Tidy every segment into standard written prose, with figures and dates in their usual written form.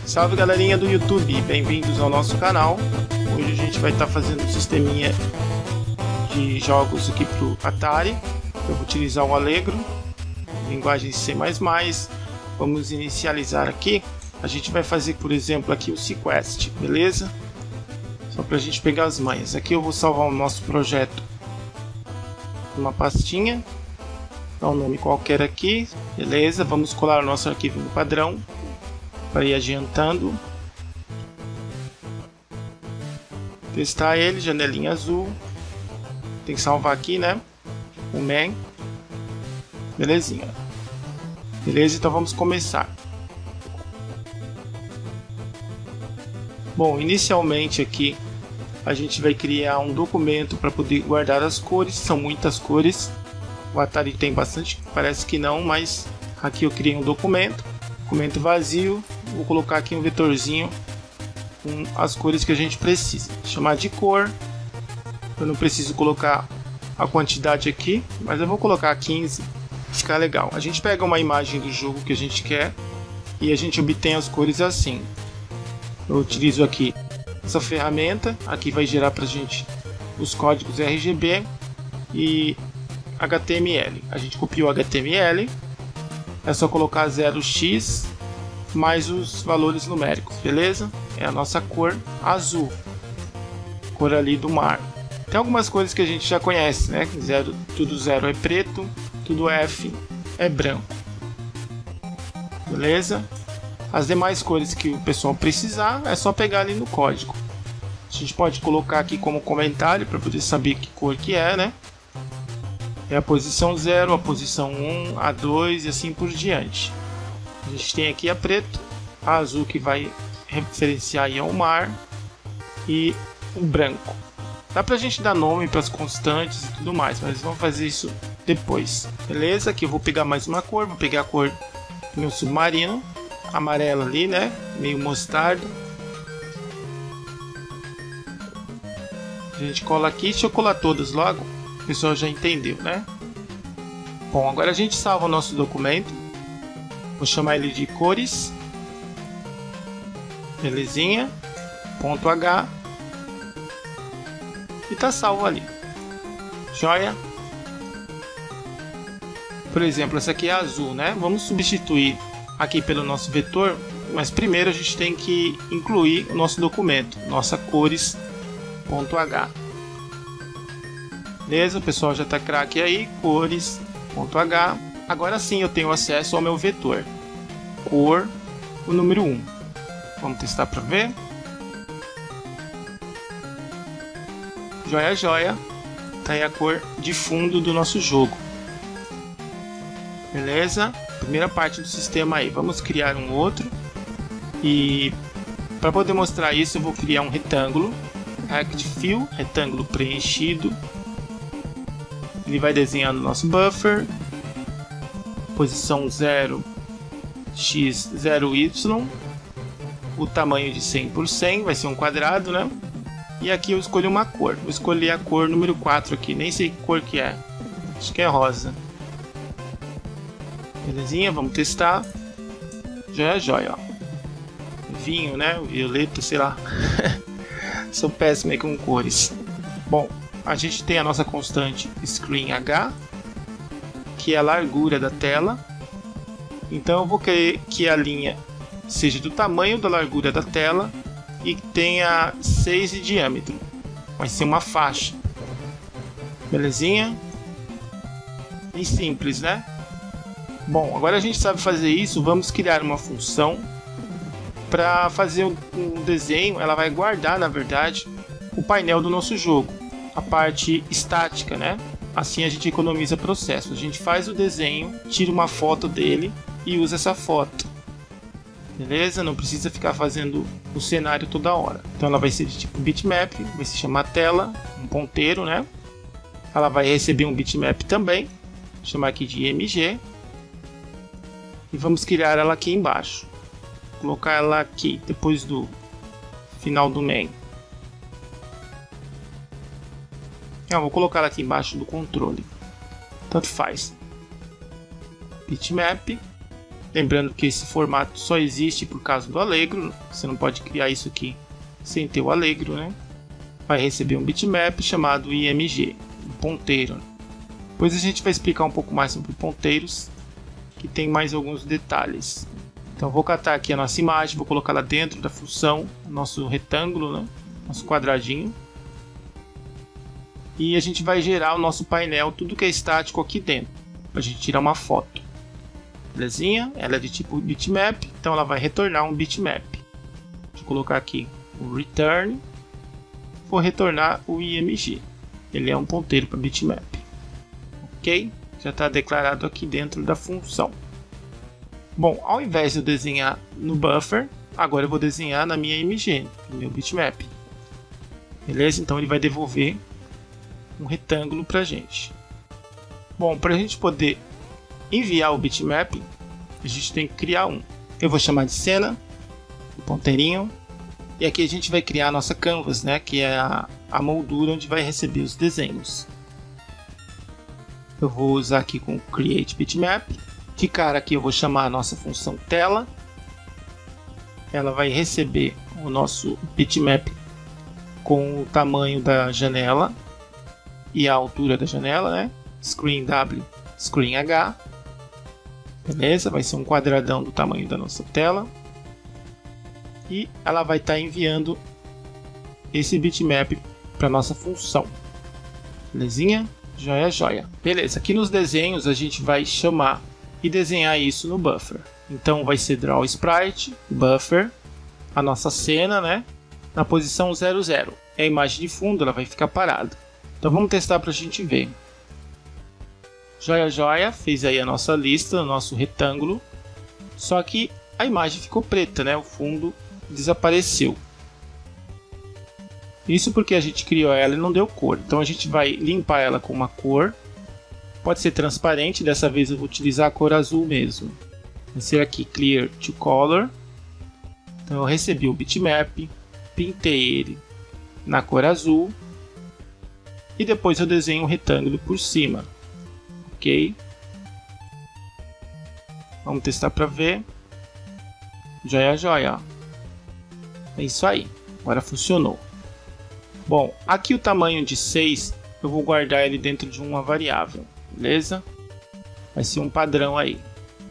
Salve galerinha do YouTube, bem-vindos ao nosso canal. Hoje a gente vai estar fazendo um sisteminha de jogos aqui pro Atari. Eu vou utilizar o Allegro, linguagem C++. Vamos inicializar aqui. A gente vai fazer, por exemplo, aqui o Sequest, beleza? Só para a gente pegar as manhas. Aqui eu vou salvar o nosso projeto numa pastinha. Dar um nome qualquer aqui, beleza? Vamos colar o nosso arquivo no padrão para ir adiantando. Testar ele, janelinha azul. Tem que salvar aqui, né? O main. Belezinha. Beleza, então vamos começar. Bom, inicialmente aqui a gente vai criar um documento para poder guardar as cores. São muitas cores. O Atari tem bastante, parece que não, mas aqui eu criei um documento vazio. Vou colocar aqui um vetorzinho com as cores que a gente precisa. Chamar de cor. Eu não preciso colocar a quantidade aqui, mas eu vou colocar 15, ficar legal. A gente pega uma imagem do jogo que a gente quer e a gente obtém as cores assim. Eu utilizo aqui essa ferramenta, aqui vai gerar pra gente os códigos RGB e HTML. A gente copiou o HTML, é só colocar 0x mais os valores numéricos, beleza? É a nossa cor azul, cor ali do mar. Tem algumas cores que a gente já conhece, né? Tudo 0 é preto, tudo F é branco, beleza? As demais cores que o pessoal precisar é só pegar ali no código. A gente pode colocar aqui como comentário para poder saber que cor que é, né? É a posição 0, a posição 1, a 2 e assim por diante. A gente tem aqui a preto, a azul que vai referenciar aí ao mar e o branco. Dá pra gente dar nome para as constantes e tudo mais, mas vamos fazer isso depois. Beleza? Aqui eu vou pegar mais uma cor, vou pegar a cor do meu submarino, amarela ali, né? Meio mostarda. A gente cola aqui, deixa eu colar todas logo. O pessoal já entendeu, né? Bom, agora a gente salva o nosso documento. Vou chamar ele de cores. Belezinha. Ponto H. E tá salvo ali. Joia. Por exemplo, essa aqui é azul, né? Vamos substituir aqui pelo nosso vetor. Mas primeiro a gente tem que incluir o nosso documento. Nossa cores. Ponto H. Beleza, o pessoal já está craque aí, cores.h. Agora sim eu tenho acesso ao meu vetor. Cor, o número 1. Vamos testar para ver. Joia, joia. Tá aí a cor de fundo do nosso jogo. Beleza? Primeira parte do sistema aí. Vamos criar um outro. E para poder mostrar isso eu vou criar um retângulo. Act Fill, retângulo preenchido. Ele vai desenhando o nosso buffer, posição 0, x, 0, y, o tamanho de 100 por 100, vai ser um quadrado, né? E aqui eu escolho uma cor, vou escolher a cor número 4 aqui, nem sei que cor que é, acho que é rosa. Belezinha, vamos testar. Joia, joia, ó. Vinho, né? Violeta, sei lá. Sou péssimo aí com cores. Bom, a gente tem a nossa constante screen h, que é a largura da tela. Então eu vou querer que a linha seja do tamanho da largura da tela e tenha 6 de diâmetro. Vai ser uma faixa. Belezinha? Bem simples, né? Bom, agora a gente sabe fazer isso. Vamos criar uma função para fazer o desenho. Ela vai guardar, na verdade, o painel do nosso jogo. A parte estática, né? Assim a gente economiza processo. A gente faz o desenho, tira uma foto dele e usa essa foto. Beleza? Não precisa ficar fazendo o cenário toda hora. Então ela vai ser de tipo bitmap, vai se chamar tela, um ponteiro, né? Ela vai receber um bitmap também. Vou chamar aqui de img. E vamos criar ela aqui embaixo. Vou colocar ela aqui depois do final do main. Vou colocar ela aqui embaixo do controle. Tanto faz. Bitmap. Lembrando que esse formato só existe por causa do Allegro, você não pode criar isso aqui sem ter o Allegro, né? Vai receber um bitmap chamado img, um ponteiro. Depois a gente vai explicar um pouco mais sobre ponteiros, que tem mais alguns detalhes. Então vou catar aqui a nossa imagem, vou colocar lá dentro da função, nosso retângulo, né? Nosso quadradinho. E a gente vai gerar o nosso painel, tudo que é estático aqui dentro, para a gente tirar uma foto. Belezinha? Ela é de tipo bitmap, então ela vai retornar um bitmap. Deixa eu colocar aqui o return. Vou retornar o img. Ele é um ponteiro para bitmap. Ok? Já está declarado aqui dentro da função. Bom, ao invés de eu desenhar no buffer, agora eu vou desenhar na minha img, no meu bitmap. Beleza? Então ele vai devolver um retângulo para a gente. Bom, para a gente poder enviar o bitmap, a gente tem que criar um. Eu vou chamar de cena, o ponteirinho, e aqui a gente vai criar a nossa canvas, né, que é a moldura onde vai receber os desenhos. Eu vou usar aqui com create bitmap. De cara aqui eu vou chamar a nossa função tela. Ela vai receber o nosso bitmap com o tamanho da janela e a altura da janela, né? Screen W, Screen H. Beleza? Vai ser um quadradão do tamanho da nossa tela. E ela vai estar enviando esse bitmap para nossa função. Belezinha? Joia, joia. Beleza, aqui nos desenhos a gente vai chamar e desenhar isso no buffer. Então vai ser draw sprite, buffer, a nossa cena, né? Na posição 00. É a imagem de fundo, ela vai ficar parada. Então vamos testar para a gente ver. Joia, joia, fez aí a nossa lista, o nosso retângulo. Só que a imagem ficou preta, né? O fundo desapareceu. Isso porque a gente criou ela e não deu cor. Então a gente vai limpar ela com uma cor. Pode ser transparente, dessa vez eu vou utilizar a cor azul mesmo. Vai ser aqui Clear to Color. Então eu recebi o bitmap, pintei ele na cor azul. E depois eu desenho um retângulo por cima. Ok? Vamos testar para ver. Joia, joia. É isso aí. Agora funcionou. Bom, aqui o tamanho de 6, eu vou guardar ele dentro de uma variável, beleza? Vai ser um padrão aí.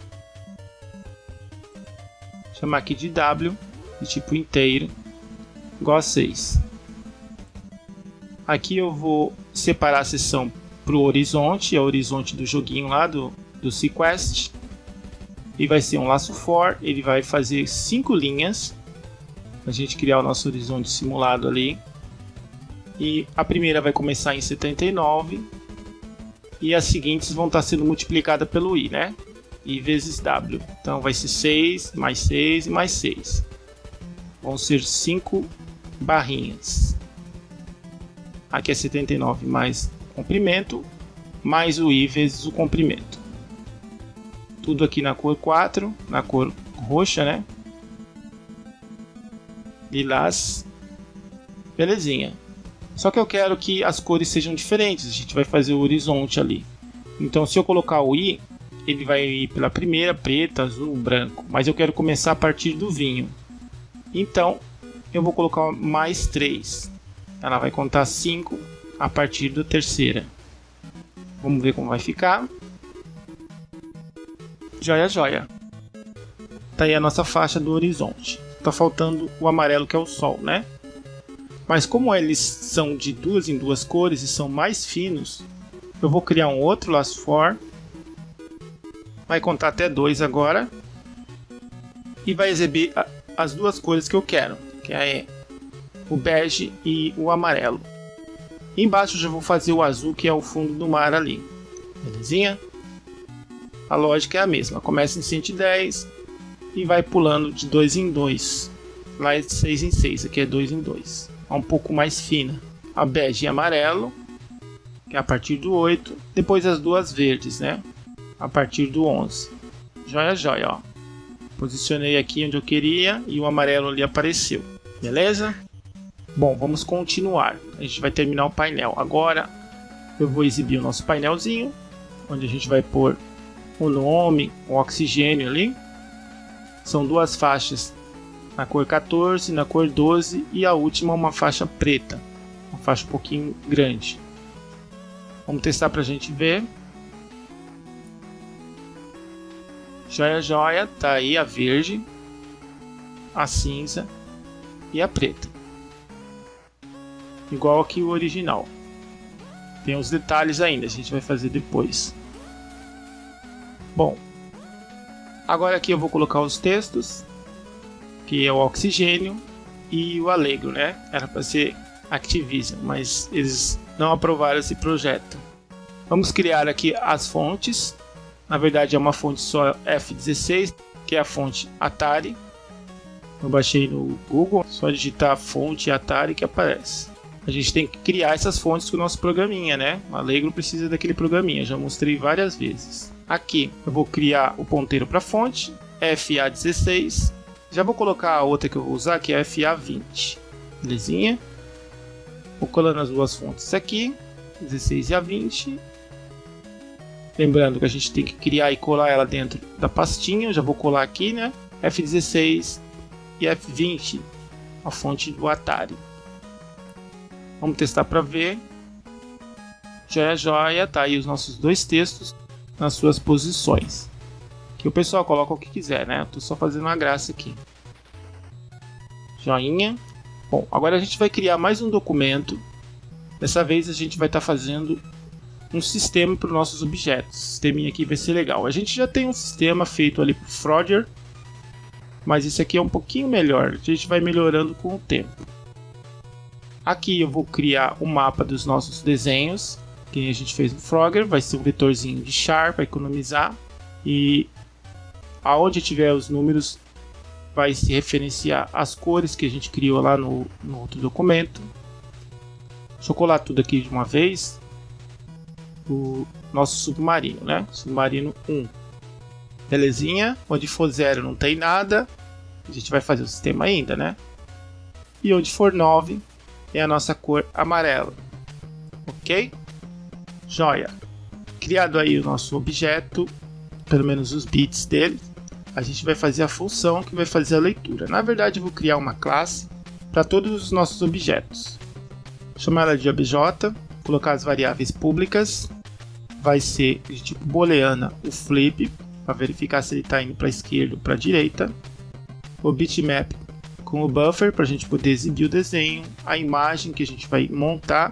Vou chamar aqui de W, de tipo inteiro, igual a 6. Aqui eu vou separar a seção para o horizonte, é o horizonte do joguinho lá do Sequest. E vai ser um laço for, ele vai fazer 5 linhas, para a gente criar o nosso horizonte simulado ali. E a primeira vai começar em 79 e as seguintes vão estar sendo multiplicadas pelo i, né? I vezes w. Então vai ser 6 mais 6 e mais 6. Vão ser 5 barrinhas. Aqui é 79 mais comprimento, mais o i vezes o comprimento. Tudo aqui na cor 4, na cor roxa, né? Lilás. Belezinha. Só que eu quero que as cores sejam diferentes, a gente vai fazer o horizonte ali. Então se eu colocar o i, ele vai ir pela primeira, preta, azul, branco. Mas eu quero começar a partir do vinho. Então eu vou colocar mais 3. Ela vai contar 5 a partir da terceira. Vamos ver como vai ficar. Joia, joia. Tá aí a nossa faixa do horizonte. Tá faltando o amarelo que é o sol, né? Mas como eles são de 2 em 2 cores e são mais finos, eu vou criar um outro laço for. Vai contar até 2 agora. E vai exibir as duas cores que eu quero, que é o bege e o amarelo. E embaixo eu já vou fazer o azul, que é o fundo do mar ali. Belezinha? A lógica é a mesma. Começa em 110 e vai pulando de 2 em 2. Lá é de 6 em 6, aqui é 2 em 2. Um pouco mais fina. A bege e amarelo, que é a partir do 8. Depois as duas verdes, né? A partir do 11. Joia, joia, ó. Posicionei aqui onde eu queria e o amarelo ali apareceu. Beleza? Bom, vamos continuar. A gente vai terminar o painel. Agora eu vou exibir o nosso painelzinho, onde a gente vai pôr o nome, o oxigênio ali. São duas faixas na cor 14, na cor 12 e a última uma faixa preta, uma faixa um pouquinho grande. Vamos testar para a gente ver. Joia, joia, tá aí a verde, a cinza e a preta. Igual aqui o original. Tem os detalhes ainda, a gente vai fazer depois. Bom, agora aqui eu vou colocar os textos, que é o Oxigênio e o Allegro, né? Era para ser Activision, mas eles não aprovaram esse projeto. Vamos criar aqui as fontes. Na verdade é uma fonte só F16, que é a fonte Atari. Eu baixei no Google, só digitar fonte Atari que aparece. A gente tem que criar essas fontes com o nosso programinha, né? O Allegro precisa daquele programinha, já mostrei várias vezes. Aqui eu vou criar o ponteiro para a fonte, FA16. Já vou colocar a outra que eu vou usar, que é FA20. Belezinha? Vou colando as duas fontes aqui, 16 e a 20. Lembrando que a gente tem que criar e colar ela dentro da pastinha. Eu já vou colar aqui, né? F16 e F20, a fonte do Atari. Vamos testar para ver. Joia, joia. Tá aí os nossos dois textos nas suas posições. Que o pessoal coloca o que quiser, né? Eu tô só fazendo uma graça aqui. Joinha. Bom, agora a gente vai criar mais um documento. Dessa vez a gente vai estar fazendo um sistema para os nossos objetos. O sisteminha aqui vai ser legal. A gente já tem um sistema feito ali por Frogger, mas esse aqui é um pouquinho melhor. A gente vai melhorando com o tempo. Aqui eu vou criar o mapa dos nossos desenhos, que a gente fez no Frogger. Vai ser um vetorzinho de char para economizar. E aonde tiver os números vai se referenciar as cores que a gente criou lá no outro documento. Deixa eu colar tudo aqui de uma vez. O nosso submarino, né? Submarino 1. Belezinha. Onde for 0 não tem nada. A gente vai fazer o sistema ainda, né? E onde for 9 é a nossa cor amarela. Ok? Joia. Criado aí o nosso objeto, pelo menos os bits dele, a gente vai fazer a função que vai fazer a leitura. Na verdade eu vou criar uma classe para todos os nossos objetos. Chamar ela de obj, colocar as variáveis públicas. Vai ser de tipo booleana o flip, para verificar se ele está indo para a esquerda ou para a direita. O bitmap com o buffer, para a gente poder exibir o desenho. A imagem que a gente vai montar.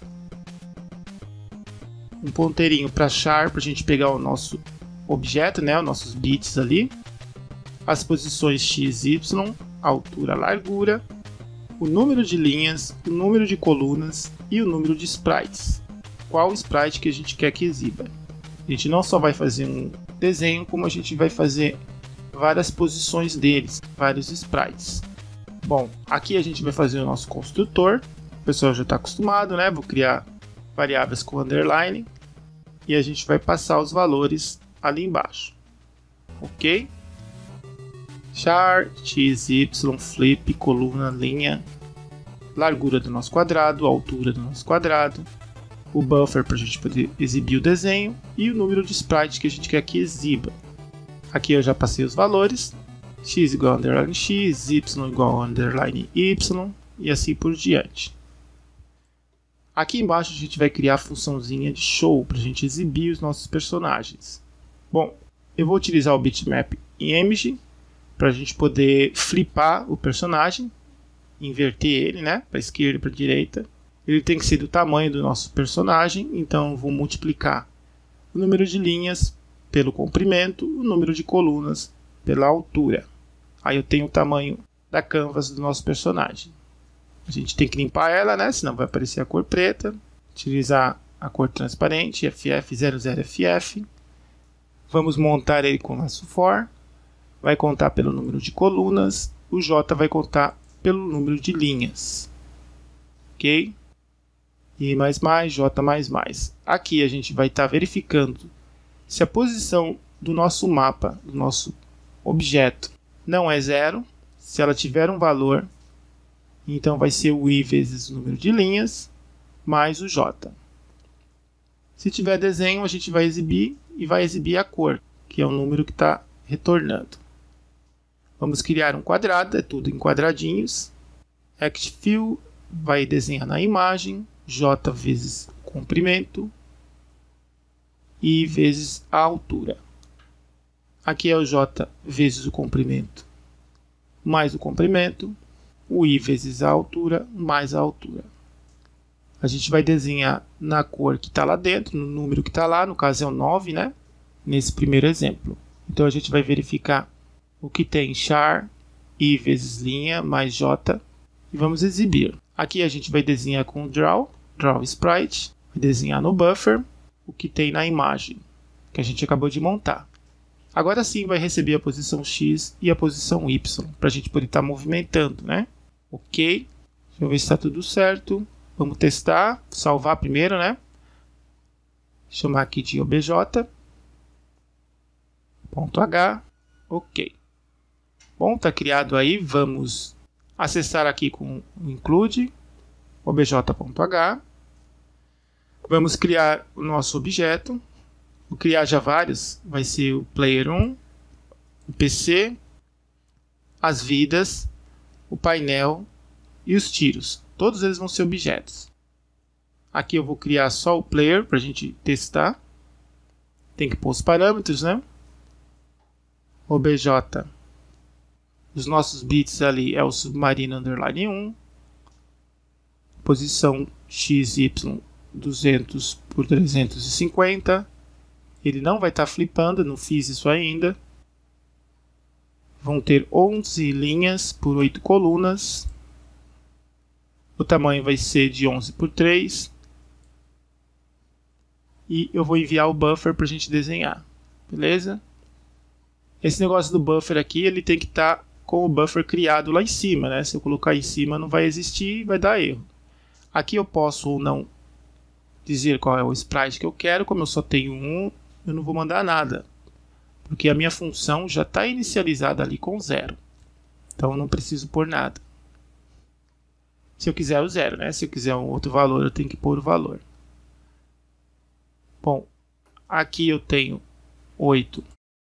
Um ponteirinho para char, para a gente pegar o nosso objeto, né, os nossos bits ali. As posições x, y, altura, largura. O número de linhas, o número de colunas e o número de sprites. Qual sprite que a gente quer que exiba. A gente não só vai fazer um desenho, como a gente vai fazer várias posições deles, vários sprites. Bom, aqui a gente vai fazer o nosso construtor. O pessoal já está acostumado, né? Vou criar variáveis com underline e a gente vai passar os valores ali embaixo. Ok? Char, x, y, flip, coluna, linha, largura do nosso quadrado, altura do nosso quadrado, o buffer para a gente poder exibir o desenho e o número de sprite que a gente quer que exiba. Aqui eu já passei os valores, x igual a underline x, y igual a underline y e assim por diante. Aqui embaixo a gente vai criar a funçãozinha de show para a gente exibir os nossos personagens. Bom, eu vou utilizar o bitmap image para a gente poder flipar o personagem, inverter ele, né, para a esquerda e para a direita. Ele tem que ser do tamanho do nosso personagem, então eu vou multiplicar o número de linhas pelo comprimento, o número de colunas pela altura. Aí eu tenho o tamanho da canvas do nosso personagem. A gente tem que limpar ela, né, senão vai aparecer a cor preta. Utilizar a cor transparente, FF00FF. Vamos montar ele com laço for. Vai contar pelo número de colunas. O J vai contar pelo número de linhas. Ok? I mais, J mais. Aqui a gente vai estar verificando se a posição do nosso mapa, do nosso objeto, não é 0. Se ela tiver um valor, então vai ser o I vezes o número de linhas, mais o J. Se tiver desenho, a gente vai exibir e vai exibir a cor, que é o número que está retornando. Vamos criar um quadrado, é tudo em quadradinhos. Act Fill vai desenhar na imagem, J vezes o comprimento, I vezes a altura. Aqui é o J vezes o comprimento, mais o comprimento, o I vezes a altura, mais a altura. A gente vai desenhar na cor que está lá dentro, no número que está lá, no caso é o 9, né? Nesse primeiro exemplo. Então a gente vai verificar o que tem char, I vezes linha, mais J, e vamos exibir. Aqui a gente vai desenhar com o Draw Sprite, vai desenhar no Buffer o que tem na imagem, que a gente acabou de montar. Agora sim vai receber a posição X e a posição Y, para a gente poder estar movimentando, né? Ok, deixa eu ver se está tudo certo. Vamos testar, salvar primeiro, né? Chamar aqui de obj. .h, ok. Bom, está criado aí, vamos acessar aqui com o include, obj.h. Vamos criar o nosso objeto. Vou criar já vários, vai ser o player 1, o PC, as vidas, o painel e os tiros. Todos eles vão ser objetos. Aqui eu vou criar só o player para a gente testar. Tem que pôr os parâmetros, né? obj, os nossos bits ali é o submarino underline 1. Posição XY 200 por 350. Ele não vai estar flipando, não fiz isso ainda. Vão ter 11 linhas por 8 colunas. O tamanho vai ser de 11 por 3. E eu vou enviar o buffer para a gente desenhar. Beleza? Esse negócio do buffer aqui, ele tem que estar com o buffer criado lá em cima, né? Se eu colocar em cima não vai existir e vai dar erro. Aqui eu posso ou não dizer qual é o sprite que eu quero. Como eu só tenho um, eu não vou mandar nada, porque a minha função já está inicializada ali com 0. Então eu não preciso pôr nada. Se eu quiser o 0, né? Se eu quiser um outro valor, eu tenho que pôr o valor. Bom, aqui eu tenho 8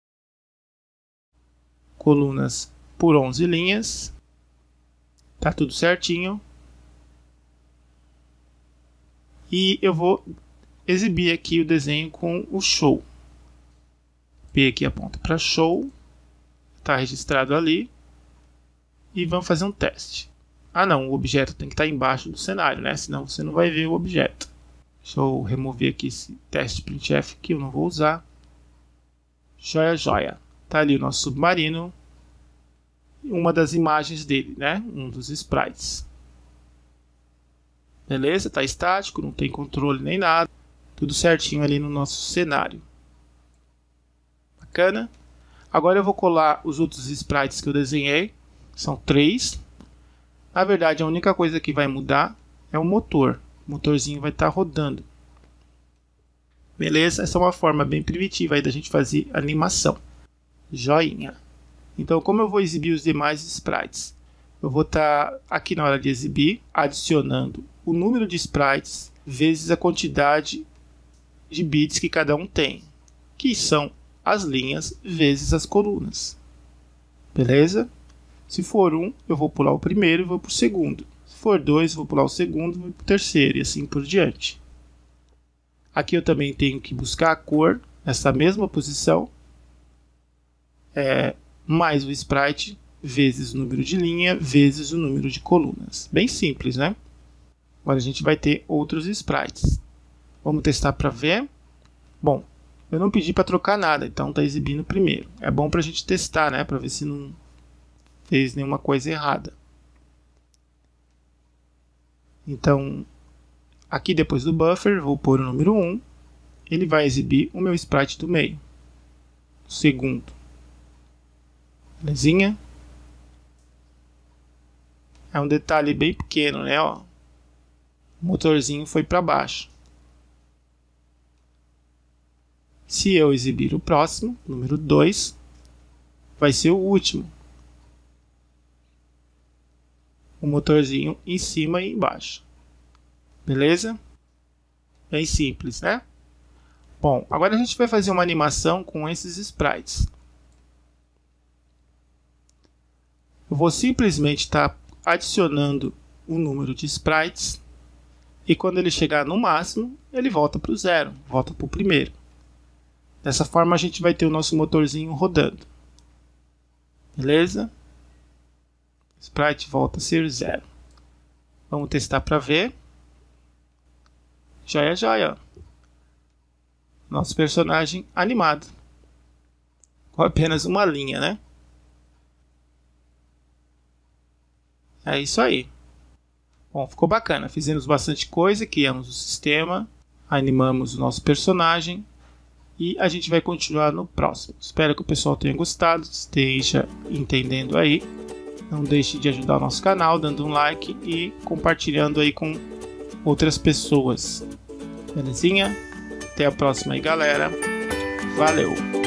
colunas por 11 linhas. Tá tudo certinho. E eu vou exibir aqui o desenho com o show. P aqui aponta para show. Está registrado ali. E vamos fazer um teste. Ah não, o objeto tem que estar embaixo do cenário, né? Senão você não vai ver o objeto. Deixa eu remover aqui esse teste printf que eu não vou usar. Joia, joia. Está ali o nosso submarino. E uma das imagens dele, né? Um dos sprites. Beleza? Está estático, não tem controle nem nada. Tudo certinho ali no nosso cenário. Bacana. Agora eu vou colar os outros sprites que eu desenhei. São 3. Na verdade, a única coisa que vai mudar é o motor. O motorzinho vai estar rodando. Beleza? Essa é uma forma bem primitiva aí da gente fazer animação. Joinha. Então, como eu vou exibir os demais sprites? Eu vou estar aqui na hora de exibir, adicionando o número de sprites vezes a quantidade de bits que cada um tem, que são as linhas vezes as colunas. Beleza? Se for 1, eu vou pular o primeiro e vou para o segundo. Se for 2, eu vou pular o segundo e vou para o terceiro, e assim por diante. Aqui eu também tenho que buscar a cor nessa mesma posição, mais o sprite vezes o número de linha vezes o número de colunas. Bem simples, né? Agora a gente vai ter outros sprites. Vamos testar para ver. Bom, eu não pedi para trocar nada, então está exibindo primeiro. É bom para a gente testar, né? Para ver se não fez nenhuma coisa errada. Então, aqui depois do buffer, vou pôr o número 1. Ele vai exibir o meu sprite do meio. O segundo. Belezinha? É um detalhe bem pequeno, né? Ó. O motorzinho foi para baixo. Se eu exibir o próximo, número 2, vai ser o último. O motorzinho em cima e embaixo. Beleza? Bem simples, né? Bom, agora a gente vai fazer uma animação com esses sprites. Eu vou simplesmente estar adicionando o número de sprites e quando ele chegar no máximo, ele volta para o zero, volta para o primeiro. Dessa forma a gente vai ter o nosso motorzinho rodando. Beleza? Sprite volta a ser zero. Vamos testar para ver. Joia, joia. Nosso personagem animado. Com apenas uma linha, né? É isso aí. Bom, ficou bacana. Fizemos bastante coisa, criamos o sistema, animamos o nosso personagem e a gente vai continuar no próximo. Espero que o pessoal tenha gostado, esteja entendendo aí. Não deixe de ajudar o nosso canal, dando um like e compartilhando aí com outras pessoas. Belezinha? Até a próxima aí, galera. Valeu!